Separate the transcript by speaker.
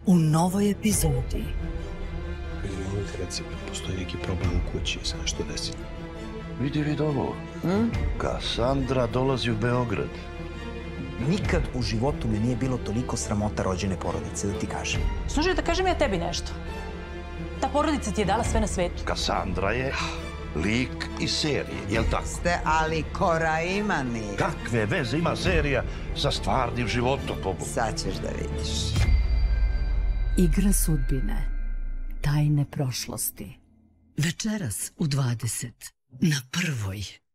Speaker 1: u novoj epizodi.
Speaker 2: Molim te, reci, postoji neki problem u kući, se nešto desi.
Speaker 3: Vidi ovo. Kasandra dolazi u Beograd.
Speaker 4: Nikad u životu me nije bilo toliko sramota rođene porodice, da ti kažem.
Speaker 5: Slušaj, da kažem ja tebi nešto. Ta porodica ti je dala sve na svetu.
Speaker 3: Kasandra je lik iz serije, jel tako?
Speaker 6: Ste ali koraimani.
Speaker 3: Kakve veze ima serija sa stvarnim životom, pobogu?
Speaker 6: Sad ćeš da vidiš.
Speaker 1: Igra sudbine. Tajne prošlosti. Večeras u 20 na Prvoj.